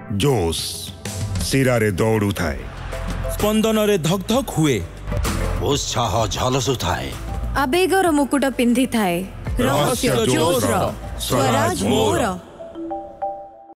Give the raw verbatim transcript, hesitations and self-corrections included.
जोश सिरारे दौड़ू थाए, स्पंदन रे धक धक हुए, उत्साह झलसुଥାଏ, आवेगर मुकुट पिंधि थाए, रहस्य जोशर स्वराज मोर।